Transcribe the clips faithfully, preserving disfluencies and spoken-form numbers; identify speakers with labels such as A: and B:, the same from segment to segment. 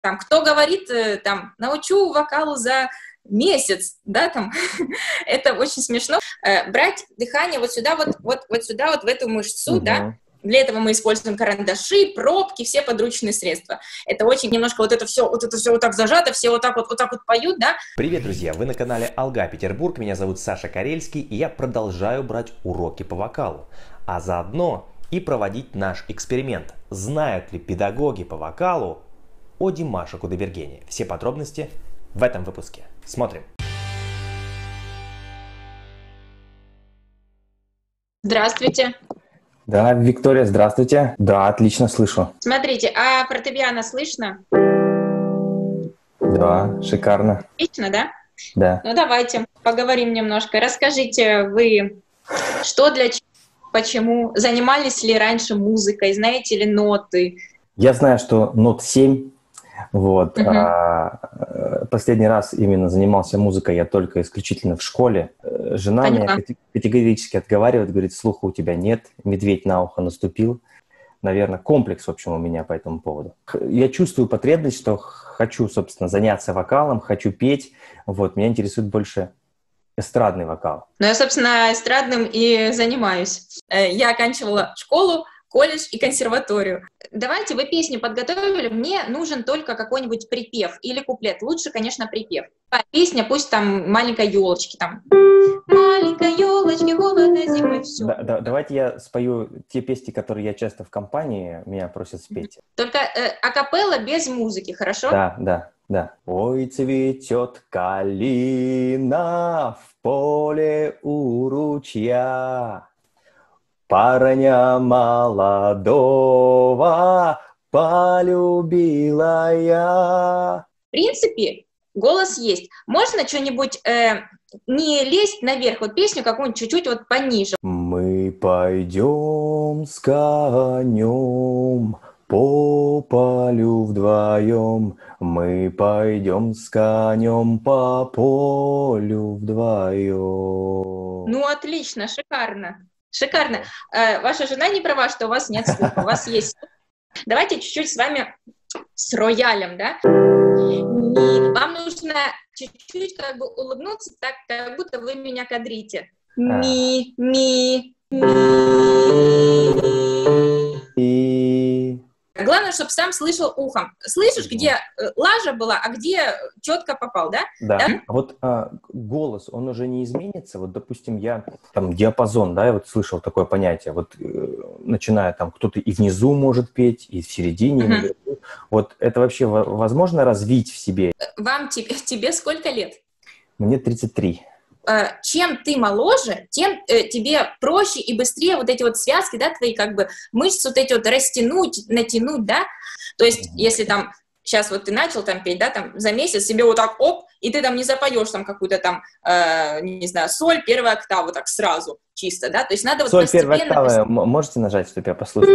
A: Там, кто говорит, там, научу вокалу за месяц, да, там, это очень смешно. Брать дыхание вот сюда, вот, вот, вот сюда, вот в эту мышцу, uh-huh. да, для этого мы используем карандаши, пробки, все подручные средства. Это очень немножко вот это все, вот это все вот так зажато, все вот так вот, вот так вот поют, да.
B: Привет, друзья, вы на канале Алга Петербург, меня зовут Саша Карельский, и я продолжаю брать уроки по вокалу, а заодно и проводить наш эксперимент. Знают ли педагоги по вокалу о Димаше Кудайбергене? Все подробности в этом выпуске. Смотрим.
A: Здравствуйте.
C: Да, Виктория, здравствуйте. Да, отлично слышу.
A: Смотрите, а фортепиано слышно?
C: Да, шикарно.
A: Отлично, да?
C: Да.
A: Ну давайте поговорим немножко. Расскажите, вы что для чего, почему, занимались ли раньше музыкой, знаете ли ноты?
C: Я знаю, что нот семь. Вот.
A: Угу.
C: А, последний раз именно занимался музыкой я только исключительно в школе. Жена
A: Поняла.
C: меня категорически отговаривает, говорит, слуха у тебя нет, медведь на ухо наступил. Наверное, комплекс, в общем, у меня по этому поводу. Я чувствую потребность, что хочу, собственно, заняться вокалом, хочу петь. Вот. Меня интересует больше эстрадный вокал.
A: Ну, я, собственно, эстрадным и занимаюсь. Я оканчивала школу, колледж и консерваторию. Давайте, вы песню подготовили, мне нужен только какой-нибудь припев или куплет. Лучше, конечно, припев. Песня пусть там «Маленькой елочки», там «Маленькой елочки, холодной зимой», все.
C: Да, да, давайте я спою те песни, которые я часто в компании меня просят спеть.
A: Только э, акапелла без музыки, хорошо?
C: Да, да, да. Ой, цветет калина в поле у ручья, парня молодого полюбила я.
A: В принципе, голос есть. Можно что-нибудь э, не лезть наверх, вот песню какую-нибудь чуть-чуть вот пониже.
C: Мы пойдем с конем по полю вдвоем, мы пойдем с конем по полю вдвоем.
A: Ну, отлично, шикарно. Шикарно. Э, ваша жена не права, что у вас нет слуха, у вас есть слух. Давайте чуть-чуть с вами с роялем, да? И вам нужно чуть-чуть как бы улыбнуться так, как будто вы меня кадрите. Ми, ми, ми. Главное, чтобы сам слышал ухом. Слышишь, где лажа была, а где четко попал, да?
C: Да.
A: Да?
C: Вот а, голос, он уже не изменится. Вот, допустим, я там диапазон, да, я вот слышал такое понятие. Вот э, начиная там, кто-то и внизу может петь, и в середине. Uh-huh. И вот это вообще возможно развить в себе?
A: Вам, тебе, тебе сколько лет?
C: Мне тридцать три.
A: Чем ты моложе, тем э, тебе проще и быстрее вот эти вот связки, да, твои как бы мышцы вот эти вот растянуть, натянуть, да, то есть mm-hmm. если там, сейчас вот ты начал там петь, да, там за месяц себе вот так оп, и ты там не запоешь там какую-то там, э, не знаю, соль, первая октава, вот так сразу, чисто, да, то есть надо вот
C: соль,
A: постепенно...
C: Соль, первая октава,
A: пост...
C: можете нажать, чтобы я послушал?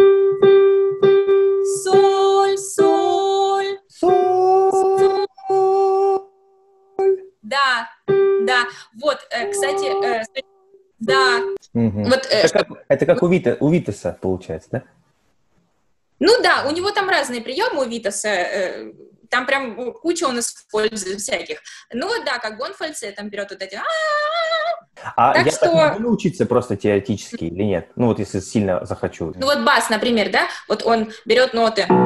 A: Соль, соль, соль, соль, да. Да, вот, э, кстати, э, да.
C: Угу.
A: Вот, э,
C: это, как, это как у, Вита, у Витаса получается, да?
A: Ну да, у него там разные приемы у Витаса, э, там прям куча он использует всяких. Ну вот да, как бы он фальцетом берет вот эти...
C: А
A: так
C: я
A: что...
C: так могу научиться просто теоретически или нет? Ну вот если сильно захочу.
A: Ну вот бас, например, да, вот он берет ноты и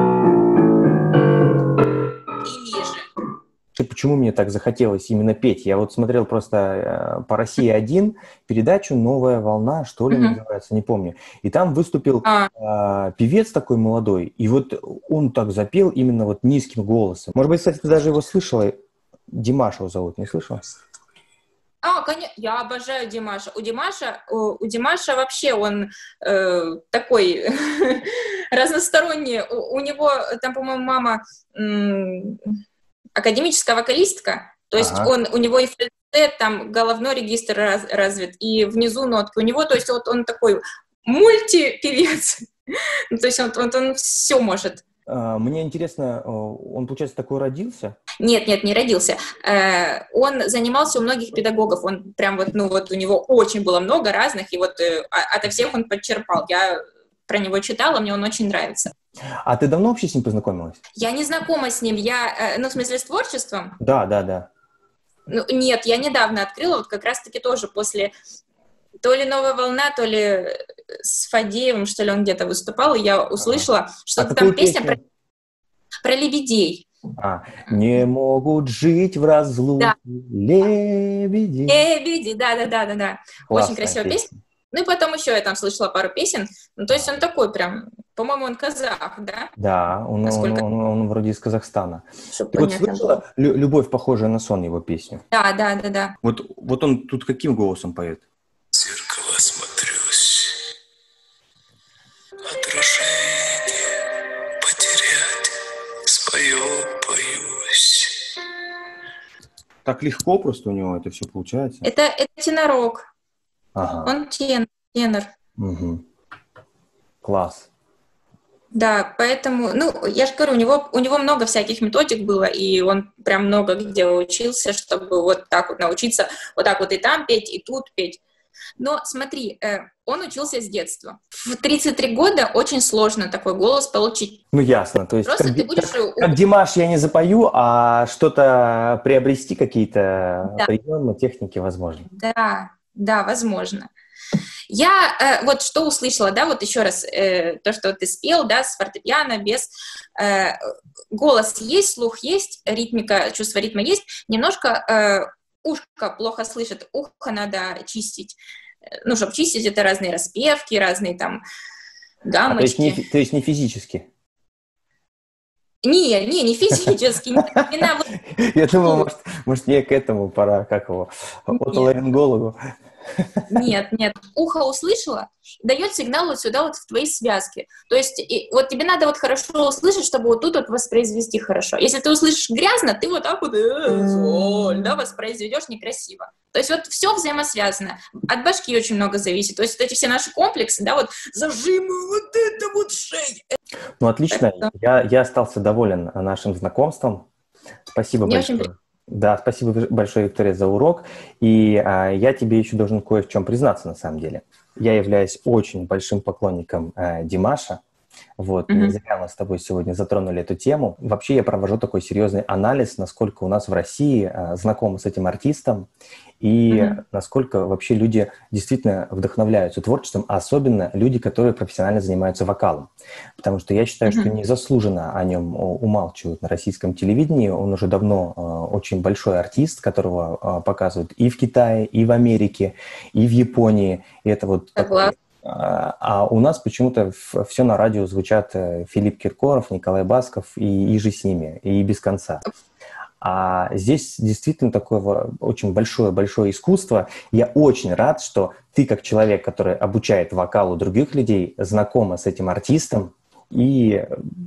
A: ниже.
C: Почему мне так захотелось именно петь? Я вот смотрел просто э, по России один передачу «Новая волна», что ли, mm-hmm. называется, не помню. И там выступил а. э, певец такой молодой, и вот он так запел именно вот низким голосом. Может быть, кстати, ты даже его слышала? Димаш его зовут, не слышала?
A: А, конечно, я обожаю Димаша. У Димаша, у, у Димаша вообще он э, такой разносторонний. У, у него там, по-моему, мама... М- академическая вокалистка, то есть ага. он, у него и фальцет, там головной регистр раз, развит, и внизу нотки. У него, то есть вот он такой мультипевец, ну, то есть он, он, он все может.
C: Мне интересно, он, получается, такой родился?
A: Нет, нет, не родился. Он занимался у многих педагогов, он прям вот, ну вот у него очень было много разных, и вот ото всех он подчерпал. Я про него читала, мне он очень нравится.
C: А ты давно вообще с ним познакомилась?
A: Я не знакома с ним, я, ну, в смысле, с творчеством?
C: Да, да, да.
A: Ну, нет, я недавно открыла, вот как раз-таки тоже после то ли «Новая волна», то ли с Фадеевым, что ли, он где-то выступал, и я услышала, ага. что а там песня про, про лебедей.
C: А, не могут жить в разлуке да. лебеди.
A: Лебеди, да-да-да-да-да. Очень красивая песня. песня. Ну и потом еще я там слышала пару песен. Ну, то есть он такой прям, по-моему, он казах, да?
C: Да, он, Насколько... он, он, он вроде из Казахстана.
A: Чтобы
C: Ты вот слышала Лю- «Любовь, похожая на сон» его песню?
A: Да, да, да, да.
C: Вот, вот он тут каким голосом поет?
D: В зеркало смотрюсь, отражение потерять, спою, боюсь.
C: Так легко просто у него это все получается?
A: Это, это тенорок.
C: Ага.
A: Он тен, тенор.
C: Угу. Класс.
A: Да, поэтому, ну, я же говорю, у него, у него много всяких методик было, и он прям много где учился, чтобы вот так вот научиться, вот так вот и там петь, и тут петь. Но смотри, э, он учился с детства. В тридцать три года очень сложно такой голос получить.
C: Ну, ясно. То есть,
A: Просто
C: как,
A: ты будешь...
C: как, как Димаш я не запою, а что-то приобрести, какие-то да. приемы, техники возможно.
A: Да, да, возможно. Я э, вот что услышала, да, вот еще раз, э, то, что ты спел, да, с фортепиано, без... Э, голос есть, слух есть, ритмика, чувство ритма есть, немножко э, ушко плохо слышит, ухо надо чистить. Ну, чтобы чистить, это разные распевки, разные там гаммочки. А,
C: то есть не, то есть не физически?
A: Не, не, не физически. Не, не на...
C: Я думаю, может, может, мне к этому пора, как его, отоларингологу.
A: Нет, нет. Ухо услышала, дает сигнал вот сюда, вот в твои связки. То есть и, вот тебе надо вот хорошо услышать, чтобы вот тут вот воспроизвести хорошо. Если ты услышишь грязно, ты вот так вот э, да, воспроизведешь некрасиво. То есть вот все взаимосвязано. От башки очень много зависит. То есть вот эти все наши комплексы, да, вот зажимы, вот это вот шея.
C: Ну, отлично. Я, я остался доволен нашим знакомством. Спасибо
A: Мне
C: большое.
A: Очень...
C: Да, спасибо большое, Виктория, за урок. И а, я тебе еще должен кое в чем признаться, на самом деле. Я являюсь очень большим поклонником а, Димаша. Вот, mm-hmm. не зря мы с тобой сегодня затронули эту тему. Вообще я провожу такой серьезный анализ, насколько у нас в России а, знакомы с этим артистом и mm-hmm. насколько вообще люди действительно вдохновляются творчеством, а особенно люди, которые профессионально занимаются вокалом. Потому что я считаю, mm-hmm. что незаслуженно о нем умалчивают на российском телевидении. Он уже давно а, очень большой артист, которого а, показывают и в Китае, и в Америке, и в Японии. И это вот такой... А у нас почему-то все на радио звучат Филипп Киркоров, Николай Басков и, и же с ними, и без конца. А здесь действительно такое очень большое-большое искусство. Я очень рад, что ты, как человек, который обучает вокалу других людей, знакома с этим артистом и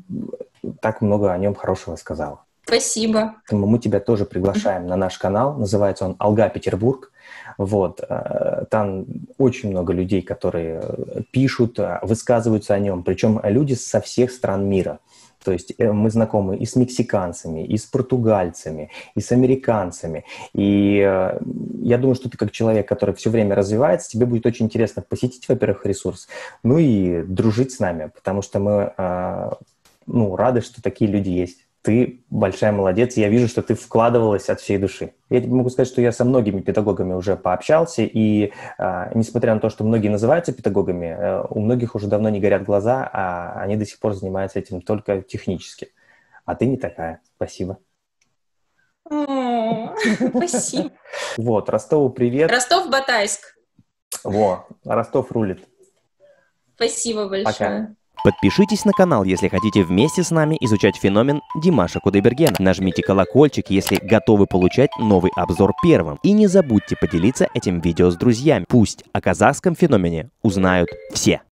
C: так много о нем хорошего сказала.
A: Спасибо.
C: Поэтому мы тебя тоже приглашаем на наш канал. Называется он «Алга Петербург». Вот. Там очень много людей, которые пишут, высказываются о нем. Причем люди со всех стран мира. То есть мы знакомы и с мексиканцами, и с португальцами, и с американцами. И я думаю, что ты как человек, который все время развивается, тебе будет очень интересно посетить, во-первых, ресурс, ну и дружить с нами, потому что мы ну, рады, что такие люди есть. Ты большая молодец, я вижу, что ты вкладывалась от всей души. Я тебе могу сказать, что я со многими педагогами уже пообщался, и а, несмотря на то, что многие называются педагогами, а, у многих уже давно не горят глаза, а они до сих пор занимаются этим только технически. А ты не такая. Спасибо.
A: Спасибо.
C: Вот, Ростову привет.
A: Ростов-Батайск.
C: Во, Ростов рулит.
A: Спасибо большое.
C: Пока.
B: Подпишитесь на канал, если хотите вместе с нами изучать феномен Димаша Кудайбергена. Нажмите колокольчик, если готовы получать новый обзор первым. И не забудьте поделиться этим видео с друзьями. Пусть о казахском феномене узнают все.